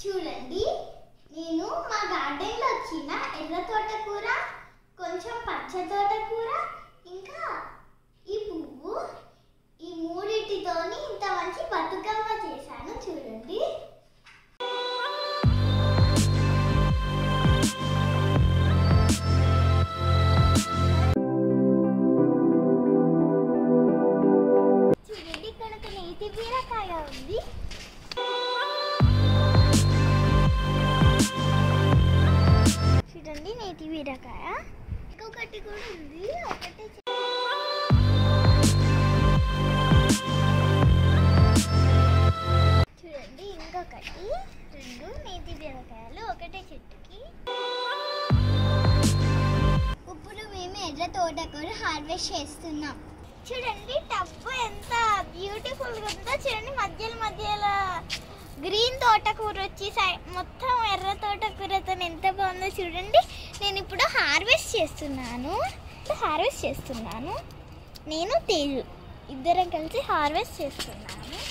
చూడండి, నేను మా గార్డెన్లో వచ్చిన ఎర్ర తోటకూర, కొంచెం పచ్చ తోటకూర, ఇంకా ఈ పువ్వు, ఈ మూడింటితోని ఇంత మంచి బతుకమ్మ చేశాను. చూడండి, చూడండి ఇక్కడ ఒక నేతి బీరకాయ ఉంది. చూడండి నేతి బీరకాయ, ఇంకొకటి కూడా ఉంది. ఒకటే చూడండి, ఇంకొకటి, రెండు నేతి బీరకాయలు ఒకటే చెట్టుకి. ఇప్పుడు మేము ఎర్ర తోటకూర హార్వెస్ట్ చేస్తున్నాం. చూడండి టబ్బు ఎంత బ్యూటిఫుల్గా ఉందో. చూడండి మధ్యలో గ్రీన్ తోటకూర వచ్చి మొత్తం ఎర్ర తోటకూరతో ఎంత బాగుందో చూడండి. నేను ఇప్పుడు హార్వెస్ట్ చేస్తున్నాను. నేను తేజు ఇద్దరం కలిసి హార్వెస్ట్ చేస్తున్నాను.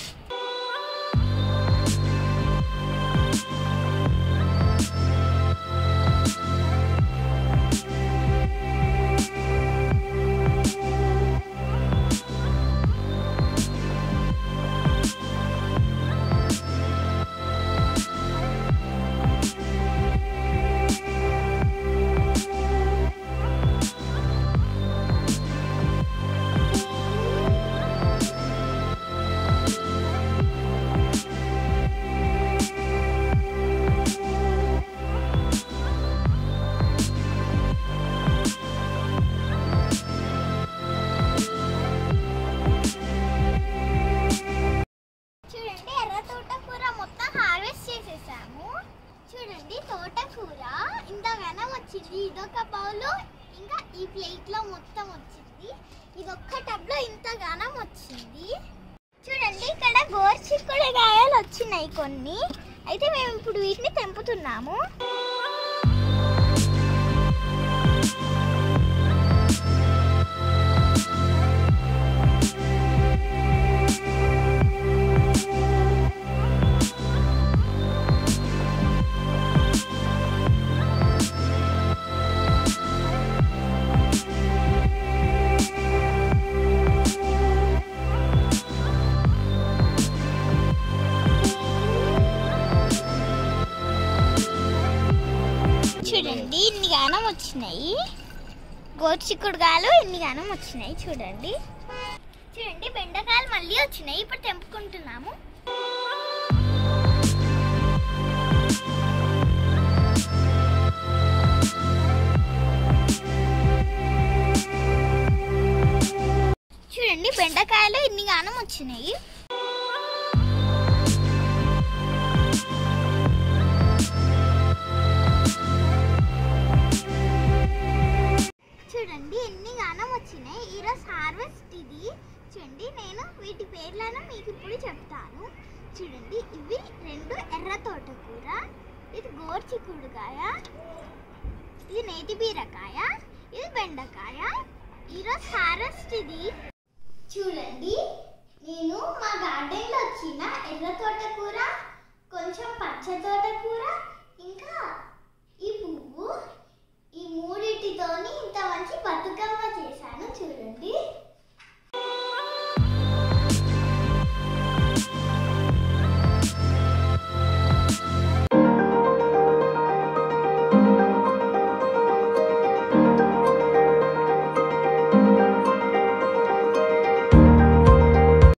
చూడండి తోటకూర ఇంతగానం వచ్చింది. ఇదొక బౌల్, ఇంకా ఈ ప్లేట్ లో మొత్తం వచ్చింది. ఇదొక్క టబ్ లో ఇంతగానం వచ్చింది. చూడండి ఇక్కడ గోరుచిక్కుడుకాయలు వచ్చినాయి కొన్ని. అయితే మేము ఇప్పుడు వీటిని తెంపుతున్నాము. చూడండి ఇన్ని గానం వచ్చినాయి గోరుచిక్కుడుకాయలు, ఇన్ని గానం వచ్చినాయి. చూడండి బెండకాయలు మళ్ళీ వచ్చినాయి. ఇప్పుడు తెంపుకుంటున్నాము. చూడండి బెండకాయలు ఇన్ని గానం వచ్చినాయి. చూడండి ఎన్ని గానం వచ్చినాయి. ఈరోజు హార్వెస్ట్ ఇది. చూడండి నేను వీటి పేర్లను మీకు ఇప్పుడు చెప్తాను. చూడండి ఇవి రెండు ఎర్ర తోటకూర, ఇది గోరుచిక్కుడుకాయ, ఇది నేతి బీరకాయ, ఇది బెండకాయ. ఈరోజు హార్వెస్ట్ ఇది. చూడండి నేను మా గార్డెన్లో వచ్చిన ఎర్ర తోటకూర, కొంచెం